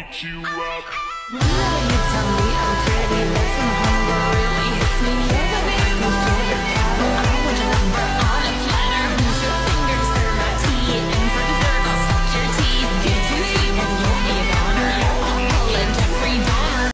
Whenever you tell me I'm pretty, that's when hunger really hits me.